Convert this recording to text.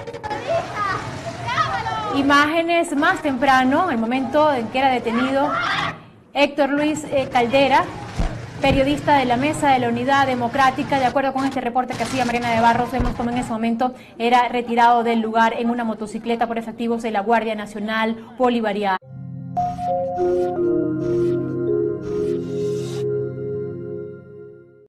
Imágenes más temprano, el momento en que era detenido Héctor Luis Caldera, periodista de la Mesa de la Unidad Democrática. De acuerdo con este reporte que hacía Mariana de Barros, vemos cómo en ese momento era retirado del lugar en una motocicleta por efectivos de la Guardia Nacional Bolivariana.